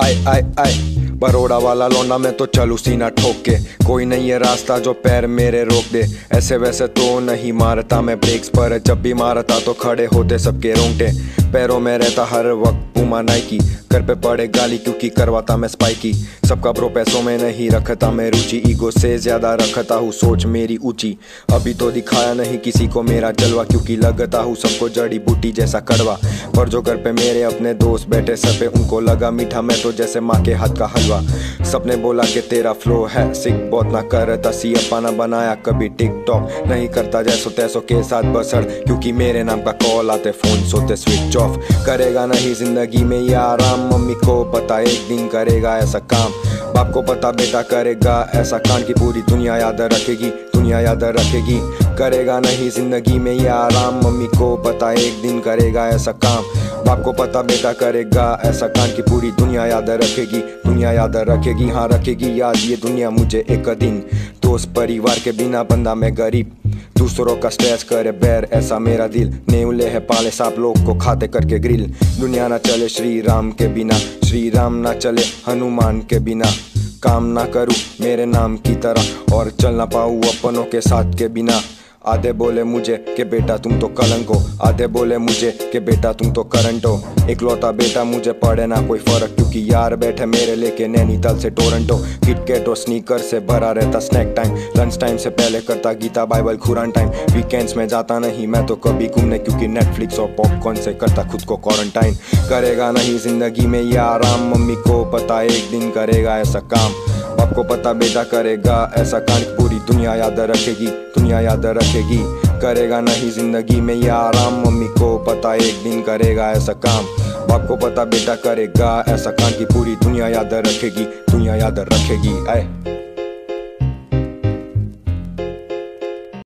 आए आए आए बरोड़ा वाला लौंडा मैं तो चलूं सीना ठोक के, कोई नहीं है रास्ता जो पैर मेरे रोक दे। ऐसे वैसे तो नहीं मारता मैं ब्रेक्स पर, जब भी मारता तो खड़े होते सबके रोंगटे। पैरों में रहता हर वक्त पूमा नाइकी, घर पे पड़े गाली क्योंकि करवाता मैं स्पाइकी। सबका ब्रो पैसों में नहीं रखता मैं रुचि, ईगो से ज्यादा रखता हूँ सोच मेरी ऊंची। अभी तो दिखाया नहीं किसी को मेरा जलवा, क्योंकि लगता हूँ सबको जड़ी बूटी जैसा कड़वा। पर जो घर पे मेरे अपने दोस्त बैठे सर पे, उनको लगा मीठा मैं तो जैसे माँ के हाथ का हलवा। सबने बोला कि तेरा फ्लो है सिक, बहुत ना करता सी अपना बनाया कभी टिकटॉक। नहीं करता जैसो तैसो के साथ बसड़, क्योंकि मेरे नाम का कॉल आते फोन सोते स्विच ऑफ। करेगा नहीं जिंदगी में ये आराम, मम्मी को पता एक दिन करेगा ऐसा काम। बाप को पता बेटा करेगा ऐसा कांड की पूरी दुनिया याद रखेगी, दुनिया याद रखेगी। करेगा नहीं जिंदगी में ये आराम, मम्मी को पता एक दिन करेगा ऐसा काम। बाप को पता बेटा करेगा ऐसा कांड की पूरी दुनिया याद रखेगी, दुनिया याद रखेगी। हाँ रखेगी याद ये दुनिया मुझे एक दिन। दोस्त परिवार के बिना बंदा मैं गरीब, दूसरों का स्ट्रेस करे बैर ऐसा मेरा दिल। नेवले है पाले सांप लोग को खाते करके ग्रिल। दुनिया ना चले श्री राम के बिना, श्री राम ना चले हनुमान के बिना। काम ना करूं मेरे नाम की तरह, और चल ना पाऊं अपनों के साथ के बिना। आधे बोले मुझे कि बेटा तुम तो कलंक हो, आधे बोले मुझे कि बेटा तुम तो करंट हो। इकलौता बेटा मुझे पड़े ना कोई फर्क, क्योंकि यार बैठे मेरे लेके नैनीताल से टोरंटो। किटकैट और स्नीकर से भरा रहता स्नैक टाइम, लंच टाइम से पहले करता Gita Bible Quran time. Weekends में जाता नहीं मैं तो कभी घूमने, क्योंकि नेटफ्लिक्स और पॉपकॉर्न से करता खुद को क्वारंटाइन। करेगा नहीं जिंदगी में ये आराम, मम्मी को पता एक दिन करेगा ऐसा काम। बाप को पता बेटा करेगा ऐसा कांड, पूरी दुनिया याद रखेगी, दुनिया याद रखेगी। करेगा नहीं जिंदगी में ये आराम, मम्मी को पता एक दिन करेगा ऐसा काम। बाप को पता बेटा करेगा ऐसा कांड की पूरी दुनिया याद रखेगी, दुनिया याद रखेगी। आए